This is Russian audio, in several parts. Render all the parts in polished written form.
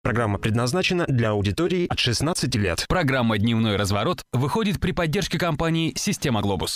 Программа предназначена для аудитории от 16 лет. Программа «Дневной разворот» выходит при поддержке компании «Система Глобус».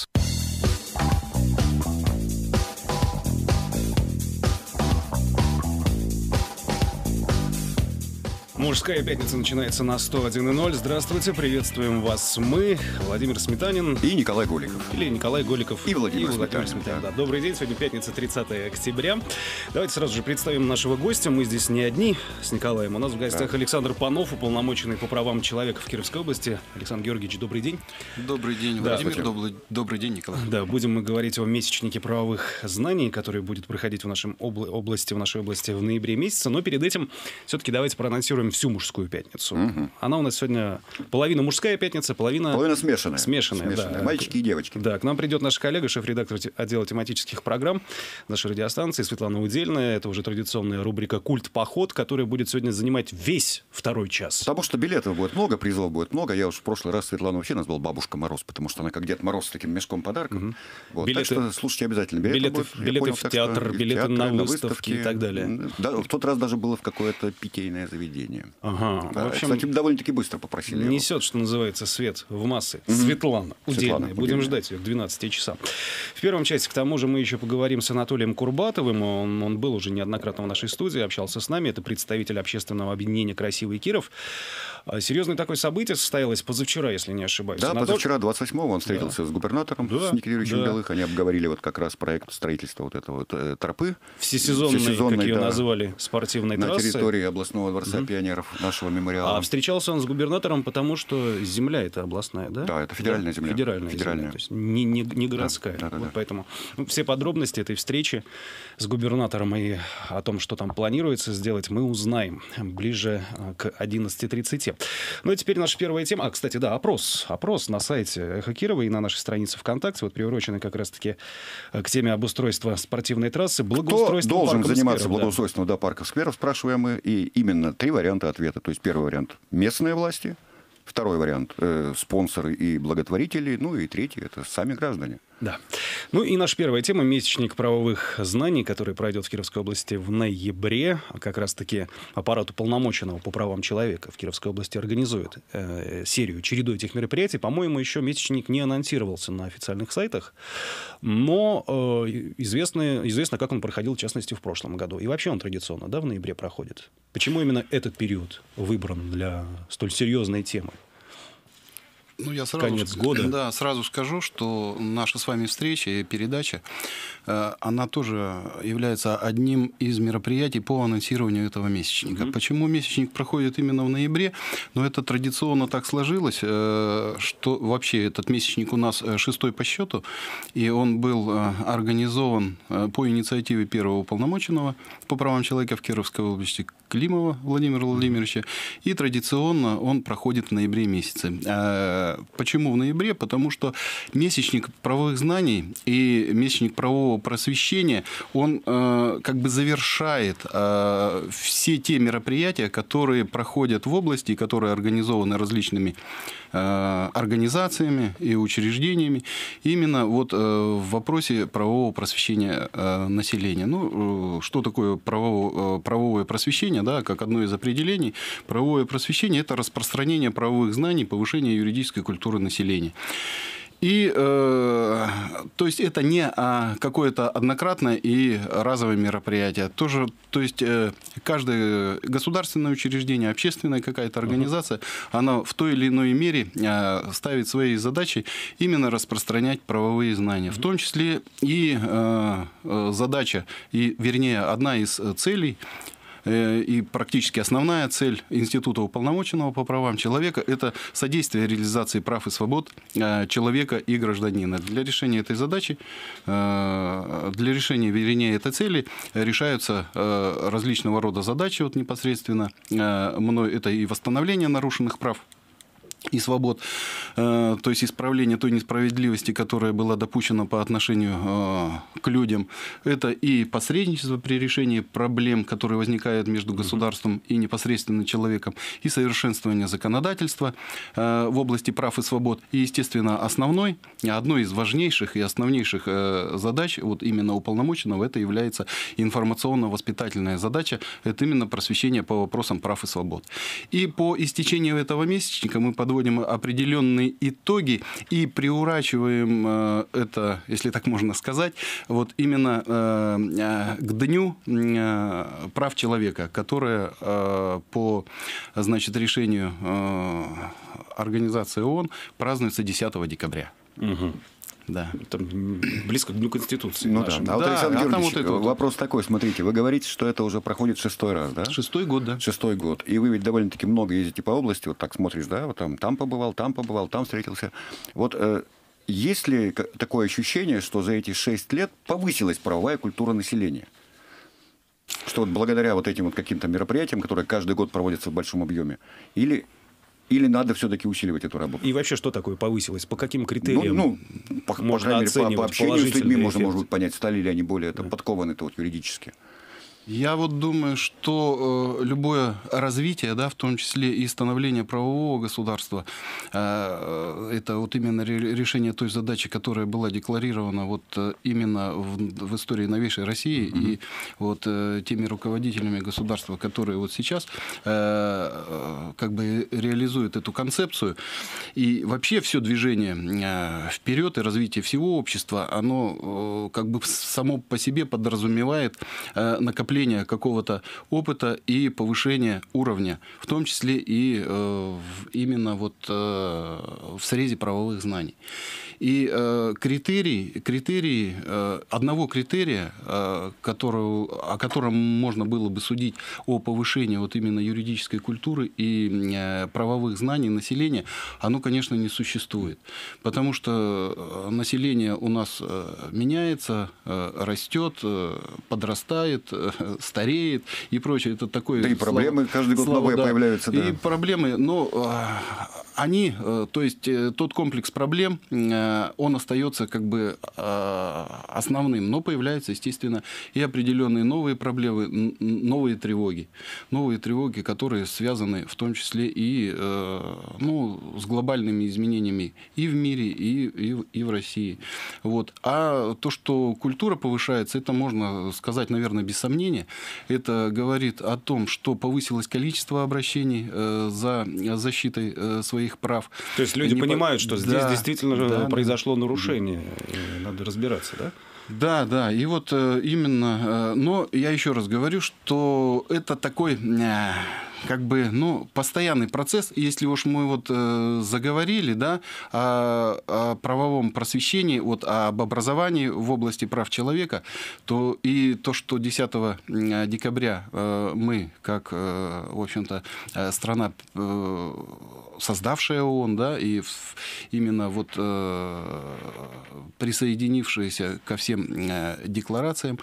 Мужская пятница начинается на 101.0. Здравствуйте, приветствуем вас мы, Владимир Сметанин. И Николай Голиков. Или Николай Голиков. И Владимир Сметанин. Да. Добрый день, сегодня пятница, 30 октября. Давайте сразу же представим нашего гостя. Мы здесь не одни с Николаем. У нас в гостях Александр Панов, уполномоченный по правам человека в Кировской области. Александр Георгиевич, добрый день. Добрый день, Владимир. Добрый день, Николай. Да, будем мы говорить о месячнике правовых знаний, который будет проходить в нашей области в ноябре месяце. Но перед этим все-таки давайте проанонсируем всю мужскую пятницу. Угу. Она у нас сегодня половина мужская пятница, половина смешанная. Смешанная, да. Мальчики и девочки. Да, к нам придет наш коллега, шеф-редактор отдела тематических программ нашей радиостанции Светлана Удельная. Это уже традиционная рубрика «Культ-поход», которая будет сегодня занимать весь второй час. Потому что билетов будет много, призов будет много. Я уж в прошлый раз Светлану вообще назвал Бабушка Мороз, потому что она как Дед Мороз с таким мешком подарков. Угу. Вот. Билеты, так что слушайте обязательно. Билеты в театр, билеты на выставки и так далее. Да, в тот раз даже было в какое-то питейное заведение. Ага. Да, в общем, кстати, довольно-таки быстро попросили. Несет, что называется, свет в массы. Светлана Удельная. Будем ждать ее к 12 часам. В первом части, к тому же, мы еще поговорим с Анатолием Курбатовым. Он был уже неоднократно в нашей студии, общался с нами. Это представитель общественного объединения «Красивый Киров». Серьезное такое событие состоялось позавчера, если не ошибаюсь. Да, позавчера, 28-го, он встретился с губернатором, с Никитой Юрьевичем Белых. Они обговорили вот как раз проект строительства вот этого вот тропы. Всесезонной, как ее назвали, спортивной трассы. На территории областного дворца пионеров нашего мемориала. А встречался он с губернатором, потому что земля это областная, да? Да, это федеральная земля. Федеральная земля, то есть не городская. Да. Вот поэтому все подробности этой встречи с губернатором и о том, что там планируется сделать, мы узнаем ближе к 11:30. Ну и теперь наша первая тема. Кстати, да, опрос на сайте «Эхо Кирова» и на нашей странице ВКонтакте, вот приуроченный как раз-таки к теме обустройства спортивной трассы, благоустройства Кто должен заниматься скверов, благоустройством парков, скверов, спрашиваем мы, и именно 3 варианта ответа. То есть первый вариант – местные власти, второй вариант – спонсоры и благотворители, ну и третий – это сами граждане. Да. Ну и наша первая тема – месячник правовых знаний, который пройдет в Кировской области в ноябре. Как раз-таки аппарат уполномоченного по правам человека в Кировской области организует череду этих мероприятий. По-моему, еще месячник не анонсировался на официальных сайтах, но известно, как он проходил, в частности, в прошлом году. И вообще он традиционно, в ноябре проходит. Почему именно этот период выбран для столь серьезной темы? Ну, я конец года. Да, сразу скажу, что наша с вами встреча и передача, она тоже является одним из мероприятий по анонсированию этого месячника. Почему месячник проходит именно в ноябре? Ну, это традиционно так сложилось, что вообще этот месячник у нас 6-й по счету, и он был организован по инициативе первого уполномоченного по правам человека в Кировской области Климова Владимира Владимировича, и традиционно он проходит в ноябре месяце. Почему в ноябре? Потому что месячник правовых знаний и месячник правового просвещения, он как бы завершает все те мероприятия, которые проходят в области, которые организованы различными организациями и учреждениями именно вот в вопросе правового просвещения населения. Ну, что такое правовое просвещение? Да, как одно из определений, правовое просвещение – это распространение правовых знаний, повышение юридической культуры населения. И, то есть, это не какое-то однократное и разовое мероприятие. Тоже, то есть, каждое государственное учреждение, общественная какая-то организация, она в той или иной мере ставит своей задачей именно распространять правовые знания. В том числе и задача, вернее, одна из целей, и практически основная цель Института уполномоченного по правам человека – это содействие реализации прав и свобод человека и гражданина. Для решения этой задачи, этой цели решаются различного рода задачи вот непосредственно. Мной это и восстановление нарушенных прав и свобод, то есть исправление той несправедливости, которая была допущена по отношению к людям. Это и посредничество при решении проблем, которые возникают между государством и непосредственно человеком, и совершенствование законодательства в области прав и свобод. И, естественно, одной из важнейших и основнейших задач вот именно уполномоченного это является информационно-воспитательная задача, это именно просвещение по вопросам прав и свобод. И по истечению этого месячника мы подводим определенные итоги и приурачиваем это, если так можно сказать, вот именно к Дню прав человека, которое по, значит, решению Организации ООН празднуется 10 декабря. Угу. Да. Там близко к Дню Конституции. Ну да. А вот, Да, Александр Георгиевич, вот это вот. вопрос такой, смотрите, вы говорите, что это уже проходит 6-й раз, да? 6-й год, да. 6-й год. И вы ведь довольно-таки много ездите по области, вот так смотришь, да, вот там побывал, там встретился. Вот есть ли такое ощущение, что за эти 6 лет повысилась правовая культура населения? Что вот благодаря вот этим вот каким-то мероприятиям, которые каждый год проводятся в большом объеме, или надо все-таки усиливать эту работу? И вообще, что такое повысилось? По каким критериям по можно крайней мере, по общению с людьми положительный можно, эффект? может быть, понять, стали ли они более подкованы вот, юридически. Я вот думаю, что любое развитие, да, в том числе и становление правового государства, это вот именно решение той задачи, которая была декларирована вот именно в истории новейшей России и вот теми руководителями государства, которые вот сейчас как бы реализуют эту концепцию. И вообще все движение вперед и развитие всего общества, оно как бы само по себе подразумевает накопление какого-то опыта и повышение уровня, в том числе и именно вот в срезе правовых знаний. И критерии, одного критерия, о котором можно было бы судить о повышении вот именно юридической культуры и правовых знаний населения, оно, конечно, не существует. Потому что население у нас меняется, растет, подрастает, стареет и прочее. Это такое... Да и проблемы каждый год новые появляются. Да. И проблемы, но они, то есть тот комплекс проблем, он остается как бы основным, но появляются, естественно, и определенные новые проблемы, новые тревоги, которые связаны в том числе и с глобальными изменениями и в мире, и в России. Вот. А то, что культура повышается, это можно сказать, наверное, без сомнения. Это говорит о том, что повысилось количество обращений за защитой своих прав. То есть люди понимают, что здесь действительно произошло нарушение, и надо разбираться, да? Да, и вот именно, но я еще раз говорю, что это такой как бы, постоянный процесс. Если уж мы вот заговорили, да, о правовом просвещении, вот об образовании в области прав человека, то и то, что 10 декабря мы, как, в общем-то, страна, создавшая ООН, да, и именно вот присоединившаяся ко всем декларациям,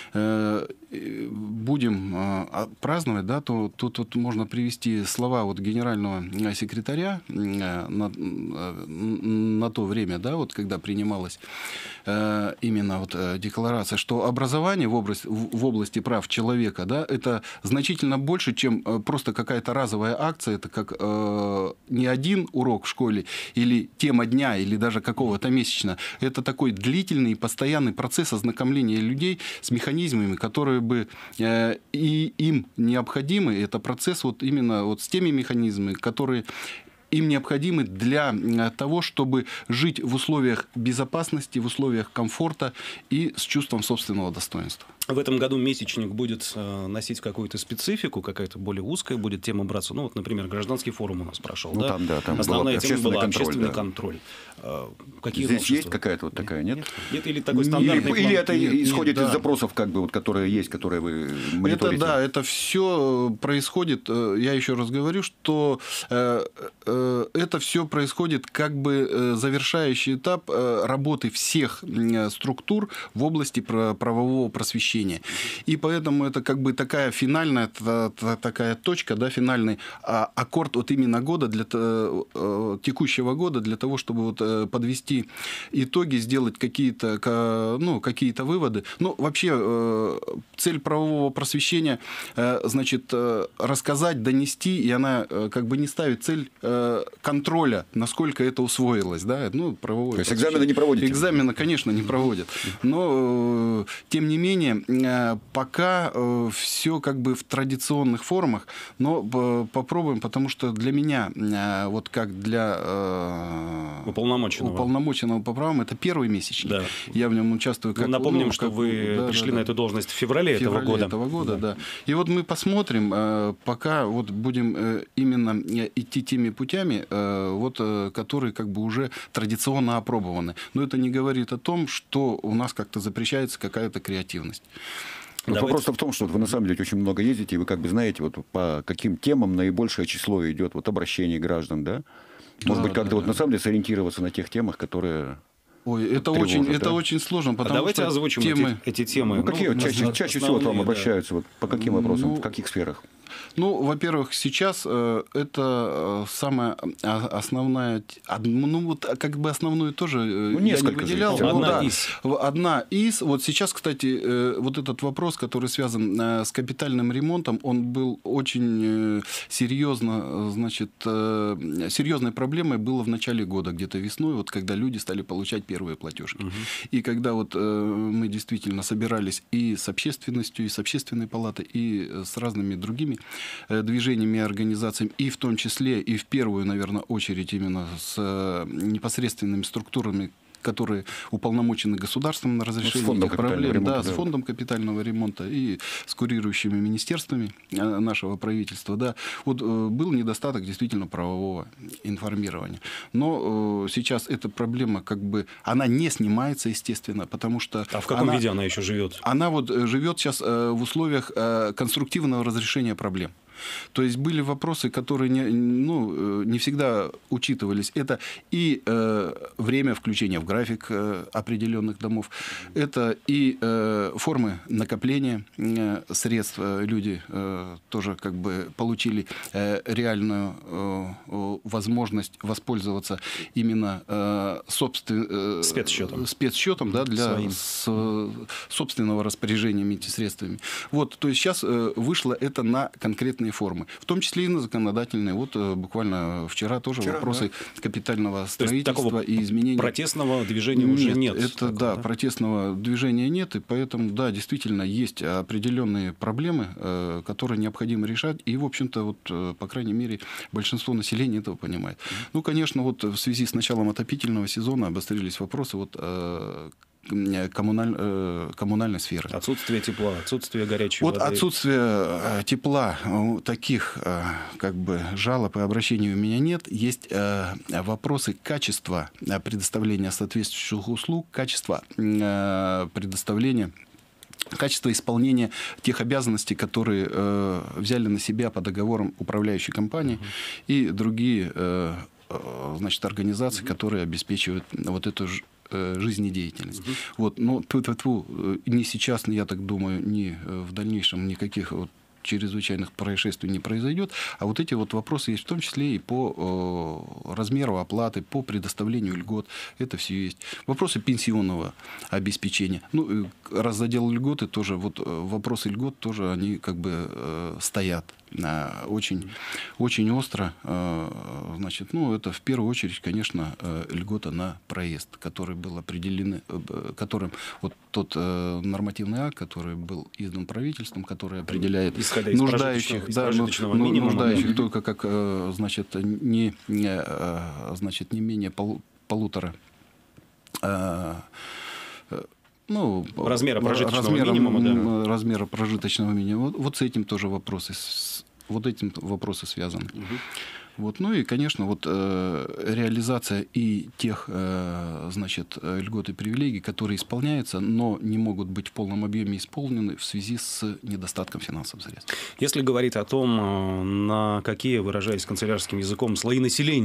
будем праздновать, да, то тут вот можно привести слова вот генерального секретаря на то время, да, вот когда принималась именно вот декларация, что образование в области прав человека, да, это значительно больше, чем просто какая-то разовая акция, это как не один урок в школе или тема дня, или даже какого-то месячно. Это такой длительный, постоянный процесс ознакомления людей с механизмами, которые бы и им необходимы. Это процесс вот именно вот с теми механизмами, которые им необходимы для того, чтобы жить в условиях безопасности, в условиях комфорта и с чувством собственного достоинства. В этом году месячник будет носить какую-то специфику, какая-то более узкая будет тема браться. Ну, вот, например, гражданский форум у нас прошел. Ну, да? там основная тема была общественный да. контроль. Какие Здесь новшества? есть какая-то вот такая, нет? Нет, или такой стандартный план? Или это исходит да. из запросов, как бы, вот, которые есть, которые вы мониторите? Это все происходит, я еще раз говорю, что это все происходит как бы завершающий этап работы всех структур в области правового просвещения. просвещения. И поэтому это как бы такая финальная такая точка, да, финальный аккорд вот именно года, текущего года, для того, чтобы вот подвести итоги, сделать какие-то, ну, какие-то выводы. Ну, вообще, цель правового просвещения, значит, рассказать, донести, и она как бы не ставит цель контроля, насколько это усвоилось, да, ну, правовое. То есть экзамены не проводите? Экзамены, конечно, не проводят. Но, тем не менее, пока все как бы в традиционных формах, но попробуем, потому что для меня, вот как для уполномоченного по правам, это первый месячник. Да. Я в нем участвую. Как, напомним, что вы пришли на эту должность в феврале этого года. Да. И вот мы посмотрим, пока вот будем именно идти теми путями, вот, которые как бы уже традиционно опробованы. Но это не говорит о том, что у нас как-то запрещается какая-то креативность. Вопрос-то в том, что вы на самом деле очень много ездите, и вы как бы знаете, вот по каким темам наибольшее число идет вот обращений граждан, да? Может быть, как-то вот на самом деле сориентироваться на тех темах, которые... Ой, это очень сложно, потому давайте что озвучим эти темы. Ну, какие чаще всего к вам обращаются? Вот, по каким вопросам, в каких сферах? Ну, во-первых, сейчас это самая основная, ну, вот как бы основную тоже я не выделял. Одна из. Вот сейчас, кстати, вот этот вопрос, который связан с капитальным ремонтом, он был очень серьезно, значит, серьезной проблемой было в начале года, где-то весной, вот когда люди стали получать первые платежки. И когда вот мы действительно собирались и с общественностью, и с общественной палатой, и с разными другими движениями и организациями, и в том числе, и в первую, наверное, очередь именно с непосредственными структурами, которые уполномочены государством на разрешение этих проблем, да, с фондом капитального ремонта и с курирующими министерствами нашего правительства, да, вот был недостаток действительно правового информирования. Но сейчас эта проблема как бы, она не снимается, естественно, потому что... А в каком виде она еще живет? Она вот живет сейчас в условиях конструктивного разрешения проблем. То есть были вопросы, которые не всегда учитывались. Это и время включения в график определенных домов, это и формы накопления средств. Люди тоже как бы получили реальную возможность воспользоваться именно спецсчетом, да, для собственного распоряжения этими средствами. Вот, то есть сейчас вышло это на конкретные формы, в том числе и на законодательные. Вот буквально вчера тоже вопросы капитального строительства и изменений. Протестного движения уже нет. Это, да, протестного движения нет, и поэтому, да, действительно, есть определенные проблемы, которые необходимо решать, и, в общем-то, вот, по крайней мере, большинство населения этого понимает. Ну, конечно, вот в связи с началом отопительного сезона обострились вопросы вот коммунальной сферы. Отсутствие тепла, отсутствие горячей воды. Вот отсутствие тепла, таких как бы жалоб и обращений у меня нет. Есть вопросы качества предоставления соответствующих услуг, качества предоставления, качество исполнения тех обязанностей, которые взяли на себя по договорам управляющей компании и другие, значит, организации, которые обеспечивают вот эту жизнедеятельность. Вот, но ни сейчас, я так думаю, ни в дальнейшем никаких вот чрезвычайных происшествий не произойдет. А вот эти вот вопросы есть в том числе и по размеру оплаты, по предоставлению льгот. Это все есть. Вопросы пенсионного обеспечения. Ну, раз задел льготы, тоже вот вопросы льгот тоже они как бы стоят. Очень, очень остро. Значит, ну, это в первую очередь, конечно, льгота на проезд, который был определен, которым вот тот нормативный акт, который был издан правительством, который определяет нуждающих, нуждающих только как, значит, не менее полутора размера прожиточного минимума, да. Размера прожиточного минимума. Вот с этим тоже вопросы связаны. Вот, ну и, конечно, вот реализация и тех, значит, льгот и привилегий, которые исполняются, но не могут быть в полном объеме исполнены в связи с недостатком финансовых средств. Если говорить о том, на какие, выражаясь канцелярским языком, слои населения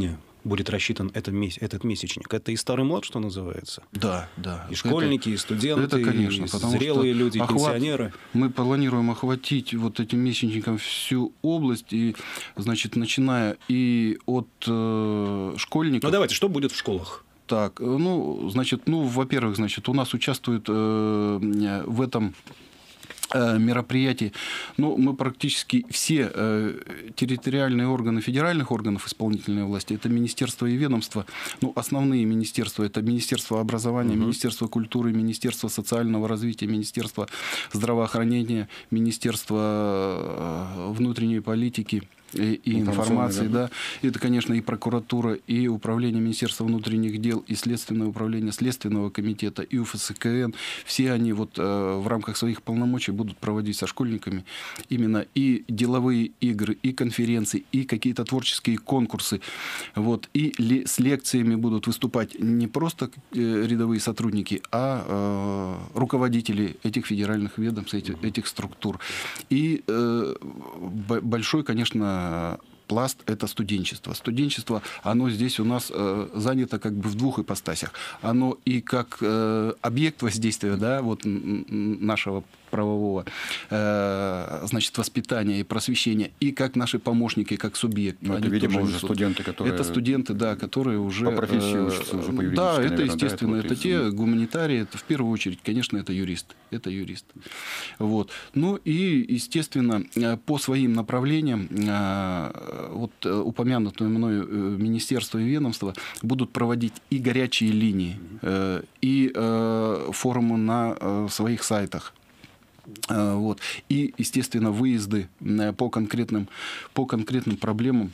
будет рассчитан этот месячник? Это и старый млад, что называется? Да, да. И школьники, и студенты, это, конечно, и потому зрелые что люди, и пенсионеры. Мы планируем охватить вот этим месячником всю область, и, значит, начиная и от школьников... Ну, давайте, что будет в школах? Так, ну, значит, во-первых, значит, у нас участвуют в этом мероприятий. Ну, мы практически все территориальные органы федеральных органов исполнительной власти, это министерства и ведомства, ну, основные министерства, это Министерство образования, Министерство культуры, Министерство социального развития, Министерство здравоохранения, Министерство внутренней политики и информации, да. Это, конечно, и прокуратура, и управление Министерства внутренних дел, и Следственное управление Следственного комитета, и УФСКН. Все они вот в рамках своих полномочий будут проводить со школьниками именно и деловые игры, и конференции, и какие-то творческие конкурсы. Вот. И с лекциями будут выступать не просто рядовые сотрудники, а руководители этих федеральных ведомств, этих структур. И большой, конечно, пласт – это студенчество. Студенчество, оно здесь у нас занято как бы в двух ипостасях. Оно и как объект воздействия, да, вот нашего правового, значит, воспитания и просвещения, и как наши помощники, как субъект. Ну, это, видимо, уже студенты, которые... Это студенты, да, которые уже... По профессии учатся уже по юридической, да, это, наверное, естественно, да, это те гуманитарии, это в первую очередь, конечно, это юрист. Это юрист. Вот. Ну и, естественно, по своим направлениям, вот упомянутые мною министерства и ведомства будут проводить и горячие линии, и форумы на своих сайтах. Вот. И, естественно, выезды по конкретным проблемам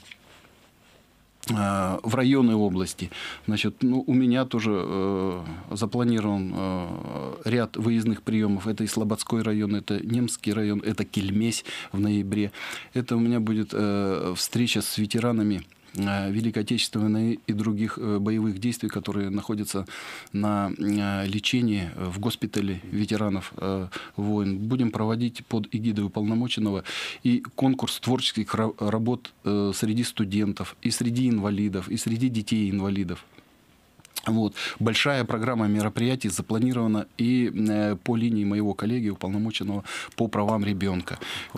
в районы области. Значит, ну, у меня тоже запланирован ряд выездных приемов. Это и Слободской район, это Немский район, это Кельмесь в ноябре. Это у меня будет встреча с ветеранами Великой Отечественной и других боевых действий, которые находятся на лечении в госпитале ветеранов войн. Будем проводить под эгидой уполномоченного и конкурс творческих работ среди студентов, и среди инвалидов, и среди детей инвалидов. Вот. Большая программа мероприятий запланирована и по линии моего коллеги, уполномоченного по правам ребенка.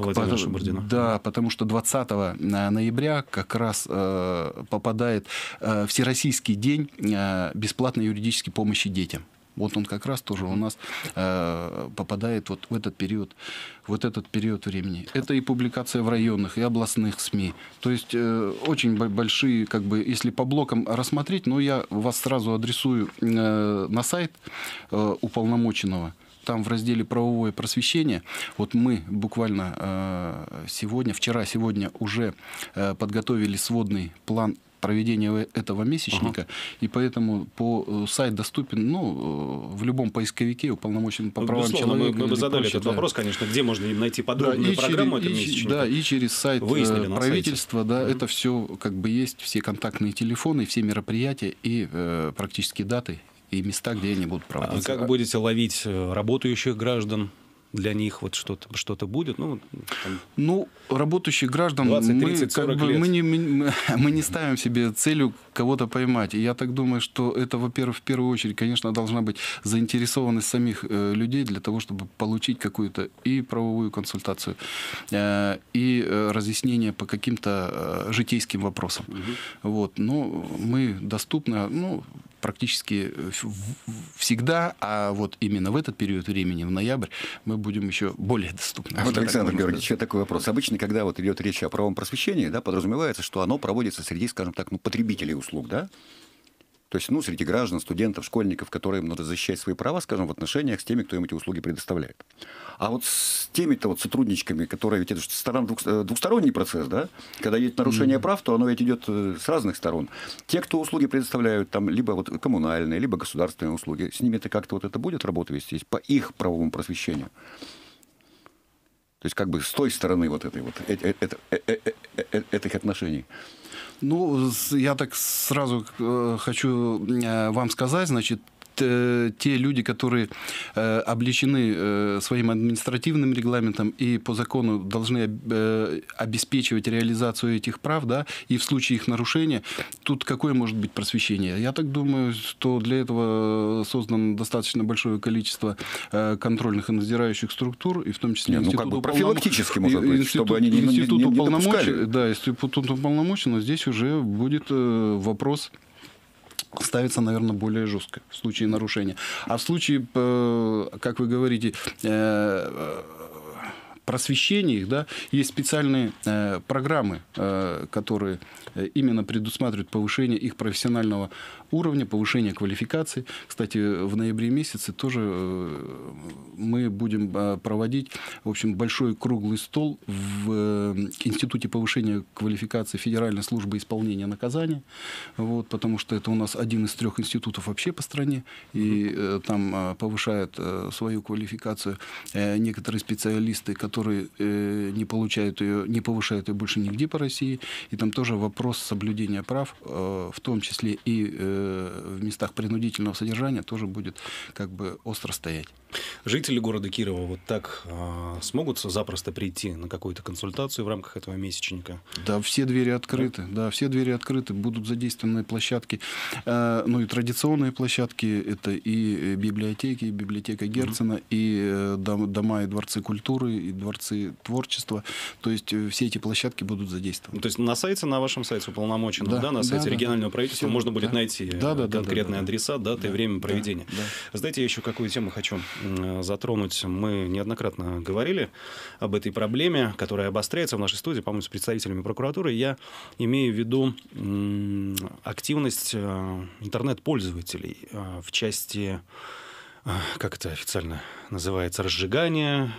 Да, потому что 20 ноября как раз попадает Всероссийский день бесплатной юридической помощи детям. Вот он как раз тоже у нас попадает вот в этот период времени. Это и публикация в районных, и областных СМИ. То есть очень большие, как бы, если по блокам рассмотреть, но я вас сразу адресую на сайт уполномоченного. Там в разделе «Правовое просвещение» вот мы буквально вчера-сегодня уже подготовили сводный план проведения этого месячника, и поэтому сайт доступен, ну, в любом поисковике, уполномоченным по правам человека. Мы бы задали этот вопрос, конечно, где можно найти подробную программу этого месячника. Да, и через сайт правительства, да, это все как бы есть, все контактные телефоны, все мероприятия и практически даты и места, где они будут проводиться. А как будете ловить работающих граждан? Для них вот что-то будет? Ну, работающих граждан 20, 30, 40 лет. Мы не ставим себе целью кого-то поймать. И я так думаю, что это, во-первых, в первую очередь, конечно, должна быть заинтересованность самих людей для того, чтобы получить какую-то и правовую консультацию, и разъяснение по каким-то житейским вопросам. Вот. Но мы доступны, ну, практически всегда, а вот именно в этот период времени, в ноябрь, мы будем еще более доступны. Вот, Александр Георгиевич, еще такой вопрос. Обычно, когда вот идет речь о правовом просвещении, да, подразумевается, что оно проводится среди, скажем так, потребителей услуг, да? То есть, ну, среди граждан, студентов, школьников, которым надо защищать свои права, скажем, в отношениях с теми, кто им эти услуги предоставляет. А вот с теми-то вот сотрудничками, которые ведь это двухсторонний процесс, да? Когда есть нарушение прав, то оно ведь идет с разных сторон. Те, кто услуги предоставляют, там, либо вот коммунальные, либо государственные услуги, с ними-то как-то вот это будет работа вестись по их правовому просвещению? То есть, как бы с той стороны вот этой вот этих отношений. Ну, я так сразу хочу вам сказать, значит, те люди, которые облечены своим административным регламентом и по закону должны обеспечивать реализацию этих прав, да, и в случае их нарушения, тут какое может быть просвещение? Я так думаю, что для этого создано достаточно большое количество контрольных и надзирающих структур, и в том числе профилактически, может быть, чтобы они не допускали. Да, институт уполномоченного, здесь уже будет вопрос ставится, наверное, более жестко в случае нарушения. А в случае, как вы говорите, просвещения их, да, есть специальные программы, которые именно предусматривают повышение их профессионального уровня, повышение квалификации. Кстати, в ноябре месяце тоже мы будем проводить, в общем, большой круглый стол в Институте повышения квалификации Федеральной службы исполнения наказания, вот, потому что это у нас один из 3 институтов вообще по стране, и там повышают свою квалификацию некоторые специалисты, которые не повышают ее больше нигде по России, и там тоже вопрос соблюдения прав, в том числе и в местах принудительного содержания, тоже будет как бы остро стоять. Жители города Кирова вот так смогут запросто прийти на какую-то консультацию в рамках этого месячника? Да, все двери открыты. Да, все двери открыты. Будут задействованы площадки, ну и традиционные площадки. Это и библиотеки, и библиотека Герцена, и дома и дворцы культуры, и дворцы творчества. То есть все эти площадки будут задействованы. То есть на сайте, на вашем сайте уполномоченного, да, на сайте регионального правительства можно будет найти конкретные адреса, даты и время проведения. Знаете, я еще какую тему хочу затронуть. Мы неоднократно говорили об этой проблеме, которая обостряется в нашей студии, по-моему, с представителями прокуратуры. Я имею в виду активность интернет-пользователей в части, как это официально называется, разжигания,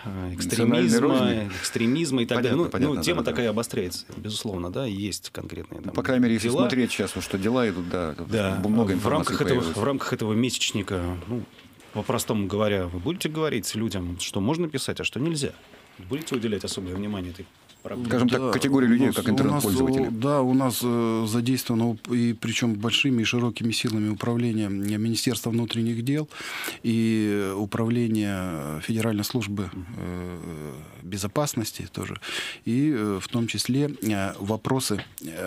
экстремизма и так далее. Ну, тема такая обостряется, безусловно, да, есть конкретные там, по крайней мере, если дела. Смотреть сейчас, что дела идут, да, много информации в рамках этого месячника, ну, по-простому говоря, вы будете говорить людям, что можно писать, а что нельзя? Будете уделять особое внимание этой проблеме? Скажем так, категории людей, как интернет-пользователи. Да, у нас задействовано, и причем большими и широкими силами управления Министерства внутренних дел и управления Федеральной службы безопасности тоже. И в том числе вопросы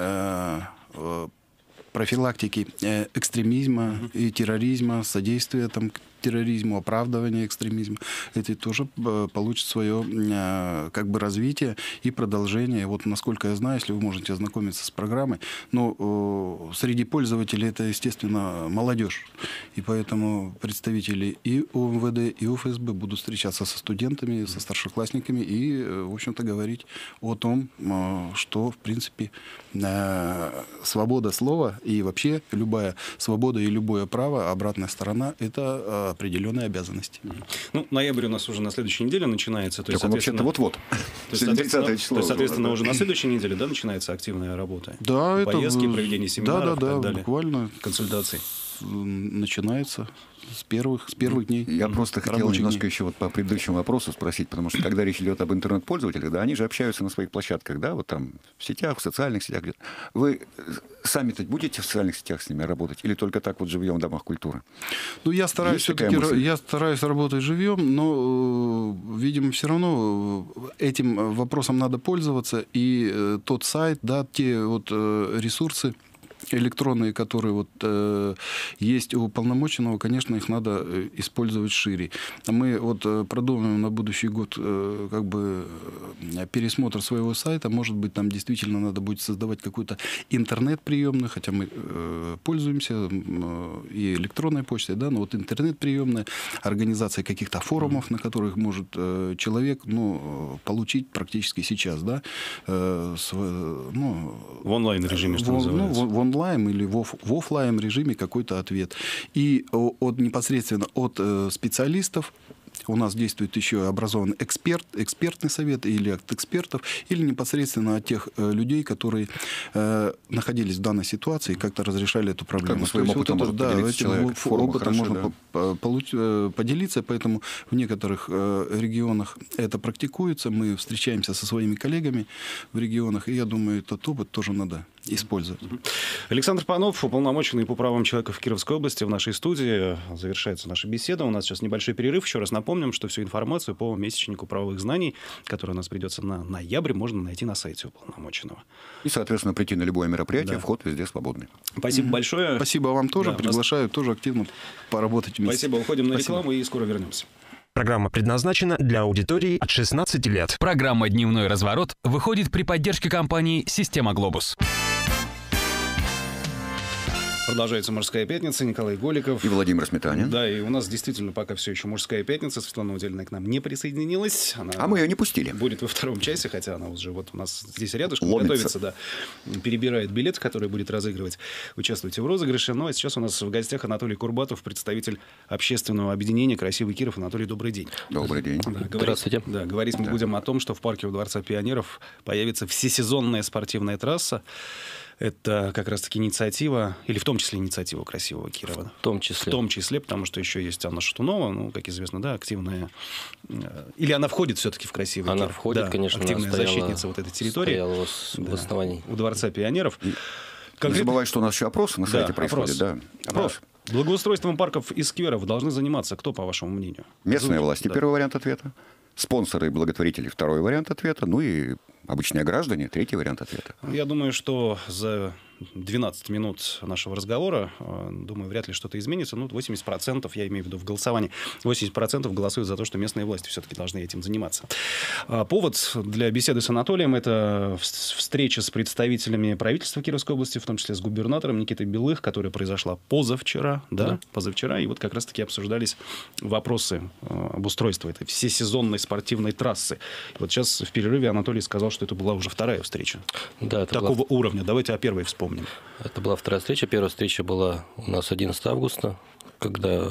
профилактики экстремизма и терроризма, содействия там, терроризму, оправдывания экстремизма. Это тоже получит свое как бы развитие и продолжение. Вот насколько я знаю, если вы можете ознакомиться с программой, но среди пользователей это, естественно, молодежь. И поэтому представители и УМВД, и УФСБ будут встречаться со студентами, со старшеклассниками и, в общем-то, говорить о том, что, в принципе, свобода слова и вообще любая свобода и любое право, обратная сторона, это определенные обязанности. Ну, ноябрь у нас уже на следующей неделе начинается. То есть, вообще-то вот-вот. То есть, соответственно, уже на следующей неделе, да, начинается активная работа? Да, поездки, проведение семинаров и так далее. Буквально консультаций. Начинается с первых дней. Я просто хотел немножко еще вот по предыдущему вопросу спросить, потому что когда речь идет об интернет-пользователях, да, они же общаются на своих площадках, да, вот там в сетях, в социальных сетях. Вы сами-то будете в социальных сетях с ними работать или только так вот живьем в домах культуры? Ну, я стараюсь стараюсь работать живьем, но, видимо, все равно этим вопросом надо пользоваться, и тот сайт, да, те вот ресурсы электронные, которые вот, есть у уполномоченного, конечно, их надо использовать шире. Мы вот продумываем на будущий год как бы пересмотр своего сайта. Может быть, там действительно надо будет создавать какую-то интернет-приемную, хотя мы пользуемся и электронной почтой, да, но вот интернет-приемная, организация каких-то форумов, на которых может человек, ну, получить практически сейчас, да, в онлайн-режиме, что называется. В онлайн или в офлайн режиме какой-то ответ. И непосредственно от специалистов у нас действует еще образованный экспертный совет или от экспертов, или непосредственно от тех людей, которые находились в данной ситуации и как-то разрешали эту проблему. Как бы своим опытом вот можно поделиться, поэтому в некоторых регионах это практикуется. Мы встречаемся со своими коллегами в регионах, и я думаю, этот опыт тоже надо использовать. Александр Панов, уполномоченный по правам человека в Кировской области, в нашей студии. Завершается наша беседа. У нас сейчас небольшой перерыв. Еще раз напомним, что всю информацию по месячнику правовых знаний, который у нас придется на ноябрь, можно найти на сайте уполномоченного. И, соответственно, прийти на любое мероприятие, Да. вход везде свободный. Спасибо большое. Спасибо вам тоже. Да, Приглашаю тоже активно поработать вместе. Спасибо. Уходим на Спасибо. рекламу и скоро вернемся. Программа предназначена для аудитории от 16 лет. Программа «Дневной разворот» выходит при поддержке компании «Система Глобус». Продолжается «Мужская пятница». Николай Голиков. И Владимир Сметанин. Да, и у нас действительно пока все еще «Мужская пятница». Светлана Удельная к нам не присоединилась. Она А мы ее не пустили. будет во втором часе, хотя она уже вот у нас здесь рядышком Ломится. готовится, да. Перебирает билет, который будет разыгрывать. Участвуйте в розыгрыше. Ну, а сейчас у нас в гостях Анатолий Курбатов, представитель общественного объединения «Красивый Киров». Анатолий, добрый день. Добрый день. Да, Здравствуйте. говорить мы будем о том, что в парке у Дворца пионеров появится всесезонная спортивная трасса. Это как раз-таки инициатива, или в том числе инициатива «Красивого Кирова». В том числе. В том числе, потому что еще есть Анна Шатунова, ну, как известно, да, активная... Или она входит все-таки в «Красивый Она Киров»? входит, Да, конечно. она активная стояла- защитница вот этой территории. Стояла в Да, основании. у Дворца пионеров. Не Конкретно- забывай, что у нас еще опросы на Да, сайте происходят. опрос. Да. Опрос. Да. Благоустройством парков и скверов должны заниматься кто, по вашему мнению? Местные власти. Да. Первый вариант ответа. Спонсоры и благотворители. Второй вариант ответа. Ну и обычные граждане. Третий вариант ответа. Я думаю, что за 12 минут нашего разговора, думаю, вряд ли что-то изменится. Ну, 80%, я имею в виду в голосовании, 80% голосуют за то, что местные власти все-таки должны этим заниматься. Повод для беседы с Анатолием – это встреча с представителями правительства Кировской области, в том числе с губернатором Никитой Белых, которая произошла позавчера. Да? Позавчера. И вот как раз-таки обсуждались вопросы обустройства этой всесезонной спортивной трассы. И вот сейчас в перерыве Анатолий сказал, что это была уже вторая встреча. Да, это Такого была, уровня. Давайте о первой вспомним. это была вторая встреча. Первая встреча была у нас 11 августа, когда...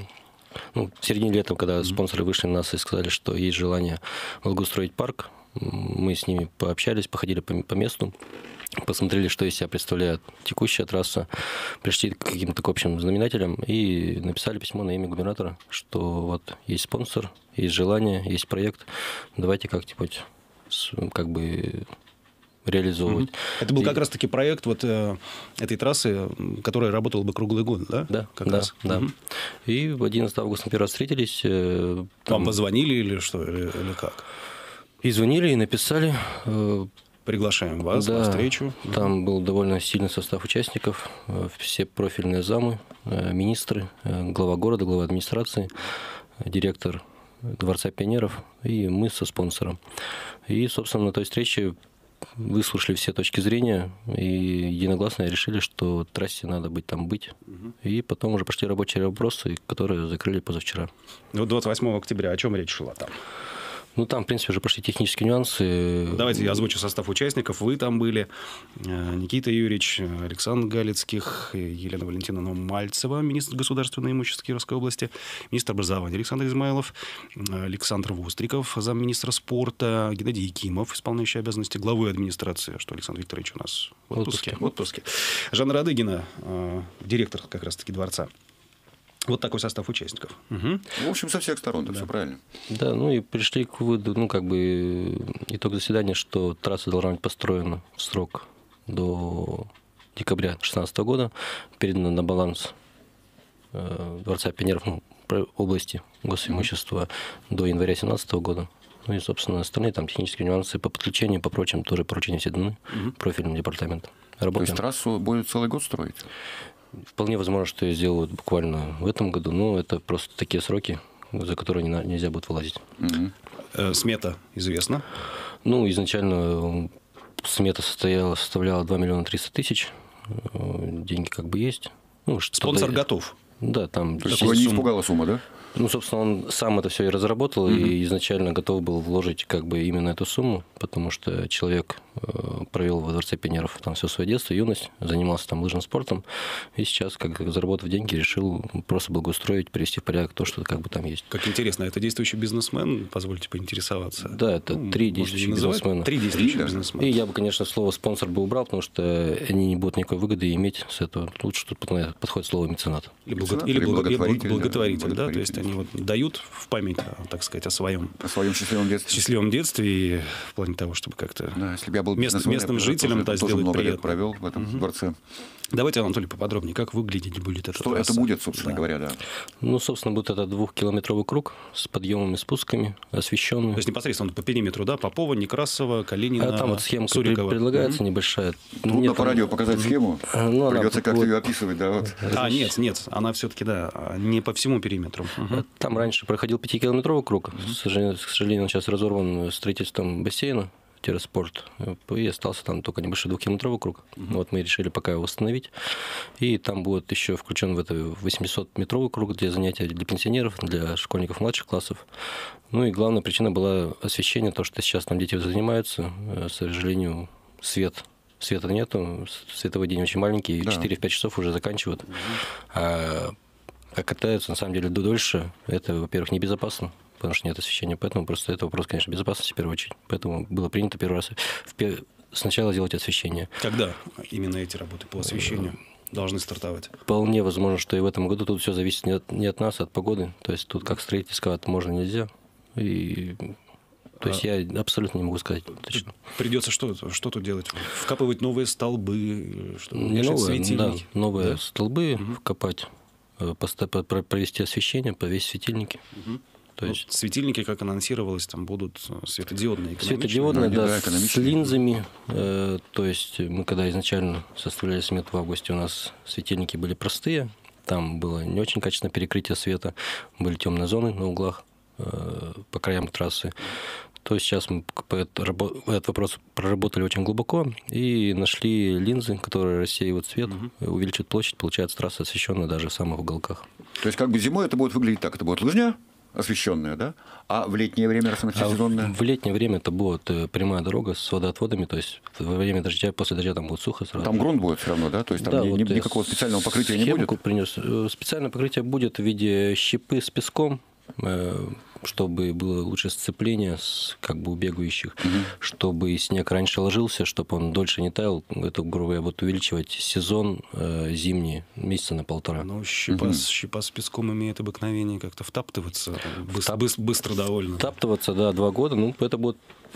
Ну, в середине лета, когда спонсоры вышли на нас и сказали, что есть желание благоустроить парк, мы с ними пообщались, походили по месту, посмотрели, что из себя представляет текущая трасса, пришли к каким-то общим знаменателям и написали письмо на имя губернатора, что вот есть спонсор, есть желание, есть проект, давайте как-нибудь как бы реализовывать. Это был И- как раз-таки проект вот этой трассы, которая работала бы круглый год, да? Да, как да, раз. да. Мгм. И в 11 августа мы первый раз встретились. Вам Там позвонили или что, или как? и звонили, и написали. Приглашаем вас Да, на встречу. Там был довольно сильный состав участников, все профильные замы, министры, глава города, глава администрации, директор Дворца пионеров и мы со спонсором. И, собственно, на той встрече выслушали все точки зрения и единогласно решили, что трассе надо там быть. И потом уже пошли рабочие вопросы, которые закрыли позавчера. Вот 28 октября о чем речь шла там? Ну, там, в принципе, уже пошли технические нюансы. Давайте я озвучу состав участников. Вы там были. Никита Юрьевич, Александр Галицких, Елена Валентиновна Мальцева, министр государственного имущества Кировской области, министр образования Александр Измайлов, Александр Востриков, замминистра спорта, Геннадий Якимов, исполняющий обязанности главы администрации, что Александр Викторович у нас в отпуске. В отпуске. Жанна Радыгина, директор как раз-таки дворца. Вот такой состав участников. Угу. В общем, со всех сторон, да, все правильно. Да, ну и пришли к выводу, ну, как бы, итог заседания, что трасса должна быть построена в срок до декабря 2016 года, передана на баланс Дворца пионеров, ну, области госимущества до января 2017 года. Ну и, собственно, остальные там технические нюансы по подключению, по прочим, тоже поручения все даны профильным департаментом. То Работаем. есть трассу будет целый год строить? Вполне возможно, что ее сделают буквально в этом году, но это просто такие сроки, за которые нельзя будет вылазить. Смета известна. Ну, изначально смета составляла 2 миллиона 300 тысяч. Деньги как бы есть. Ну, Спонсор готов. Да, там... То есть Такую его не сумму. испугала сумма, да? Ну, собственно, он сам это все и разработал, и изначально готов был вложить как бы именно эту сумму, потому что человек провел во Дворце пионеров там все свое детство, юность, занимался там лыжным спортом, и сейчас, как заработав деньги, решил просто благоустроить, привести в порядок то, что как бы там есть. Как интересно, это действующий бизнесмен, позвольте поинтересоваться. Да, это Ну, 3 можно действующих не называть. бизнесмена. 3 действующих да. бизнесмена. И я бы, конечно, слово «спонсор» бы убрал, потому что они не будут никакой выгоды иметь с этого. Лучше тут подходит слово «меценат». Или Меценат, или или благотворитель, благотворитель, да, то есть благотворитель. они вот дают в память, так сказать, о своем счастливом детстве. И в плане того, чтобы как-то Да, если бы я был местным жителям тоже сделать много приятно. лет провел в этом дворце. Давайте, Анатолий, поподробнее, как выглядеть будет эта Что трасса? это будет, собственно говоря, да. Ну, собственно, будет это 2-километровый круг с подъемами и спусками, освещенный. То есть непосредственно по периметру, да? Попова, Некрасова, Калинина, А там вот схемка Сурикова. предлагается небольшая. Трудно Нет, по радио показать схему. ну, она Придется как-то вот- ее описывать, да. Вот. Нет, она все-таки, да, не по всему периметру. Мгм. Там раньше проходил 5-километровый круг. К сожалению, он сейчас разорван строительством бассейна. Терраспорт, и остался там только небольшой 2-километровый круг. Вот мы решили пока его восстановить. И там будет еще включен в это 800-метровый круг для занятий для пенсионеров, для школьников младших классов. Ну и главная причина была освещение, то, что сейчас там дети занимаются. К сожалению, света нету, световой день очень маленький, Да. 4-5 часов уже заканчивают. А катаются, на самом деле, дольше. Это, во-первых, небезопасно, потому что нет освещения. Поэтому просто это вопрос, конечно, безопасности в первую очередь. Поэтому было принято первый раз сначала делать освещение. Когда именно эти работы по освещению должны стартовать? Вполне возможно, что и в этом году тут все зависит не от нас, а от погоды. То есть тут как строить эскаватор можно, нельзя. И... То есть я абсолютно не могу сказать точно. Придется что тут делать? Вкапывать новые столбы? Не новые, светильники? да, новые столбы вкопать, провести освещение, повесить светильники. То есть Светильники, как анонсировалось, там будут светодиодные, экономичные. светодиодные, Ну, да, да, с экономичные. линзами. То есть мы когда изначально составляли смету в августе, у нас светильники были простые. Там было не очень качественное перекрытие света. Были темные зоны на углах по краям трассы. То есть сейчас мы этот вопрос проработали очень глубоко и нашли линзы, которые рассеивают свет, увеличивают площадь, получается трасса освещенная даже в самых уголках. То есть как бы зимой это будет выглядеть так. Это будет лыжня освещенная, да? А в летнее время, раз она всесезонная? В летнее время это будет прямая дорога с водоотводами, то есть во время дождя, после дождя там будет сухо сразу. Там грунт будет все равно, да? То есть там Да, вот я никакого специального покрытия не будет? схемку принес. Специальное покрытие будет в виде щепы с песком, чтобы было лучше сцепление как бы у бегающих, чтобы снег раньше ложился, чтобы он дольше не таял. Это, грубо говоря, будет увеличивать сезон зимний месяца на 1,5. Ну, щепа с песком имеет обыкновение как-то втаптываться быстро довольно. Втаптываться, да, 2 года, ну, это будет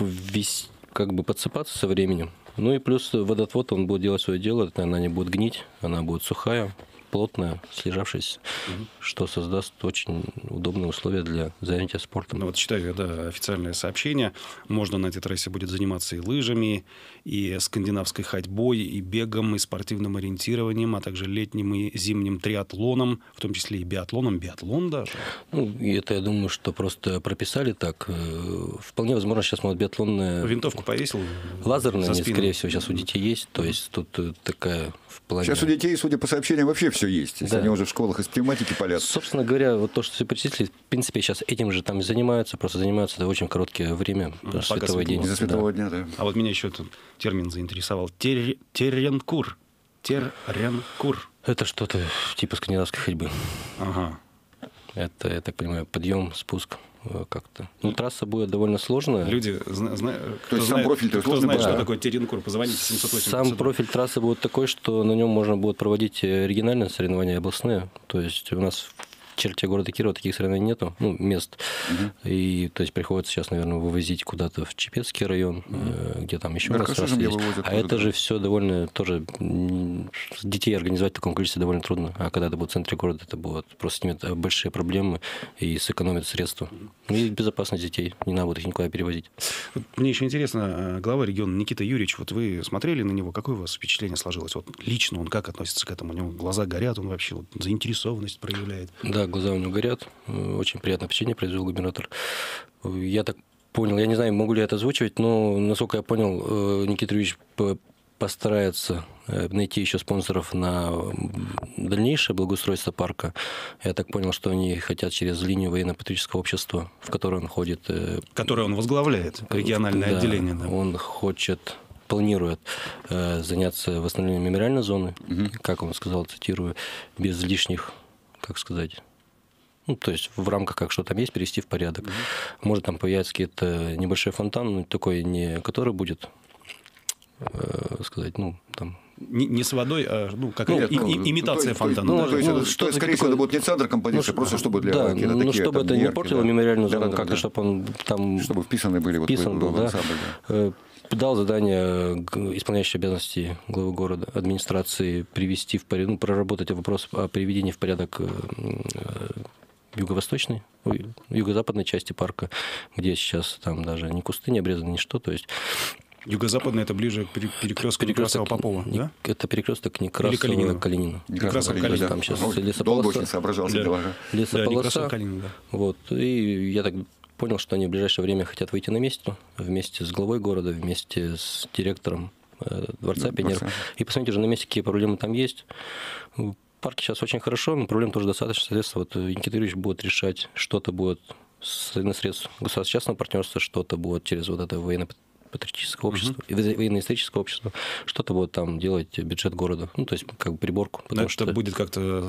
как бы подсыпаться со временем. Ну и плюс водоотвод, он будет делать свое дело, она не будет гнить, она будет сухая, плотная, слежавшаяся, что создаст очень удобные условия для занятия спортом. Ну, вот читаю, да, официальное сообщение. Можно на этой трассе будет заниматься и лыжами, и скандинавской ходьбой, и бегом, и спортивным ориентированием, а также летним и зимним триатлоном, в том числе и биатлоном. Биатлон даже. Ну, и это, я думаю, что просто прописали так. Вполне возможно, сейчас может биатлонная... Винтовку повесил Лазерная, за спину. скорее всего, сейчас у детей есть. То есть тут такая в плане... Сейчас у детей, судя по сообщениям, вообще все есть. Если Да. они уже в школах из пневматики палят. Собственно говоря, вот то, что все перечислили, в принципе, сейчас этим же там и занимаются, просто занимаются это в очень короткое время, потому что пока световой светло. день. Из-за светового дня, да. А вот меня еще этот термин заинтересовал. Терренкур. Терренкур. Это что-то типа скандинавской ходьбы. Ага. Это, я так понимаю, подъем, спуск как-то. Ну, трасса будет довольно сложная. Люди, То есть сам профиль-то кто сложный знает, был, что да? такое терренкур, позвоните 708. Сам профиль трассы будет такой, что на нем можно будет проводить региональные соревнования областные. То есть у нас в черте города Кирова таких соревнований нету, ну, мест. И то есть приходится сейчас, наверное, вывозить куда-то в Чепецкий район, где там еще у нас Аркаша трассы где есть. вывозят А тоже, это да. же все довольно тоже детей организовать в таком количестве довольно трудно. А когда это будет в центре города, это будет просто снимет большие проблемы и сэкономит средства. И безопасность детей. Не надо будет их никуда перевозить. Вот мне еще интересно, глава региона Никита Юрьевич, вот вы смотрели на него, какое у вас впечатление сложилось? Вот лично он как относится к этому? У него глаза горят, он вообще вот заинтересованность проявляет. Да, глаза у него горят. Очень приятное впечатление произвел губернатор. Я так понял, я не знаю, могу ли я это озвучивать, но, насколько я понял, Никита Юрьевич постарается найти еще спонсоров на дальнейшее благоустройство парка. Я так понял, что они хотят через линию военно-патриотического общества, в которой он ходит. Которое он возглавляет, региональное Да, отделение. Да. Он планирует заняться восстановлением мемориальной зоны, как он сказал, цитирую, без лишних, как сказать... Ну, то есть в рамках, как что там есть, перевести в порядок. Может, там появится какие-то небольшой фонтан, но такой не который будет, сказать, ну, там Не с водой, а как Нет, имитация фонтана. То есть, скорее всего, это будет не центр композиции, просто чтобы для да, какие-то ну, такие чтобы там это не мерки, портило да. мемориальную зону, Да, как-то, да. чтобы он там... Чтобы вписаны были вписан был, в да. ансамбль, да. Дал задание исполняющей обязанности главы города, администрации привести в порядок, проработать вопрос о приведении в порядок юго-западной части парка, где сейчас там даже ни кусты не обрезаны, ни что, то есть... Юго-западный — это ближе к перекрестку Некрасова-Попова, да? Это перекресток Некрасова-Калинина. Некрасова-Калинина. Там сейчас Долго лесополоса. очень соображался. Да. Лесополоса. Некрасова-Калинина, да. Вот. И я так понял, что они в ближайшее время хотят выйти на место вместе с главой города, вместе с директором дворца пионеров. И посмотрите уже на месте, какие проблемы там есть. В парке сейчас очень хорошо, но проблем тоже достаточно. Соответственно, вот Никита Юрьевич будет решать, что-то будет с средств государственно-частного партнерства, что-то будет через вот это военно-патриотическое общество, военно-историческое общество, что-то будет там делать бюджет города, ну, то есть как бы приборку. Это что будет как-то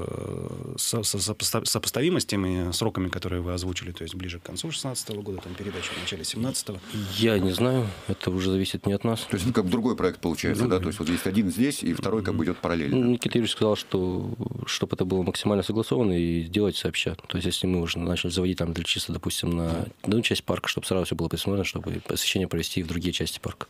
сопоставимо с теми сроками, которые вы озвучили, то есть ближе к концу 2016 года, там передача в начале 2017. Я не знаю, это уже зависит не от нас. То есть это как другой проект получается, да? То есть вот есть один здесь, и второй как бы идет параллельно. Никита Юрьевич сказал, что чтобы это было максимально согласовано и сделать сообща. То есть если мы уже начали заводить там чисто, допустим, на одну часть парка, чтобы сразу все было предусмотрено, чтобы посещение провести и в другие части парка.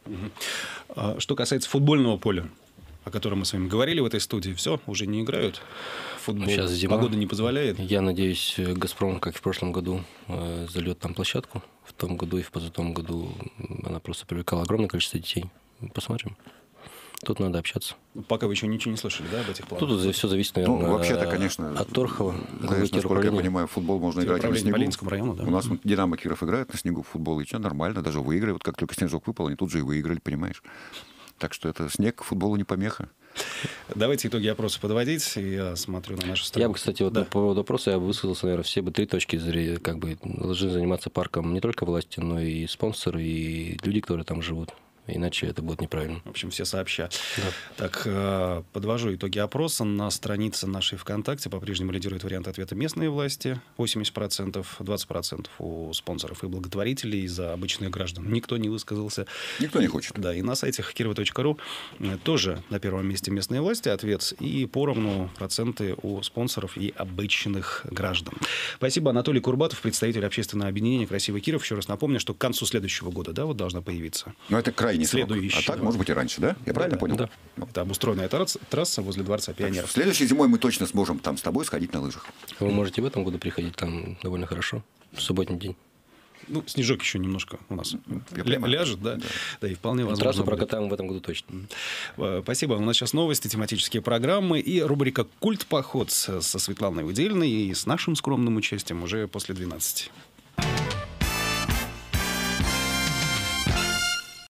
Что касается футбольного поля, о котором мы с вами говорили в этой студии, все, уже не играют в футбол. Сейчас зима. Погода не позволяет. Я надеюсь, «Газпром», как и в прошлом году, зальет там площадку. В том году и в позатом году она просто привлекала огромное количество детей. Посмотрим. Тут надо общаться. Пока вы еще ничего не слышали, да, об этих планах? Тут все зависит, наверное, вообще-то, конечно, от Торхова. знаешь, насколько я понимаю, в футбол можно играть и на снегу. По Ленинскому району, да? У нас «Динамо» Киров играет на снегу в футбол, и что, нормально, даже выиграли. Вот как только снежок выпал, они тут же и выиграли, понимаешь? Так что это снег футболу не помеха. Давайте итоги опроса подводить. Я смотрю на нашу страну. Я бы, кстати, вот по поводу опроса я бы высказался, наверное, все бы 3 точки зрения, как бы должны заниматься парком не только власти, но и спонсоры, и люди, которые там живут. Иначе это будет неправильно. В общем, все сообща. Да. Так, подвожу итоги опроса. На странице нашей ВКонтакте по-прежнему лидирует вариант ответа местные власти. 80%, 20% у спонсоров и благотворителей, за обычных граждан никто не высказался. Никто не хочет. Да, и на сайте kирова.ру тоже на первом месте местные власти ответ. И поровну проценты у спонсоров и обычных граждан. Спасибо. Анатолий Курбатов, представитель общественного объединения «Красивый Киров». Еще раз напомню, что к концу следующего года, да, вот должна появиться. Но это крайний срок. Следующий. А так, может быть, и раньше, да? Я правильно понял? Да. Это обустроенная трасса возле Дворца пионеров. Следующей зимой мы точно сможем там с тобой сходить на лыжах. Вы можете в этом году приходить, там довольно хорошо. В субботний день. Ну, снежок еще немножко у нас Я понимаю. ляжет, да? Да, и вполне возможно. Трассу будет. прокатаем в этом году точно. Спасибо. У нас сейчас новости, тематические программы и рубрика «Культ-поход» со Светланой Удельной и с нашим скромным участием уже после 12.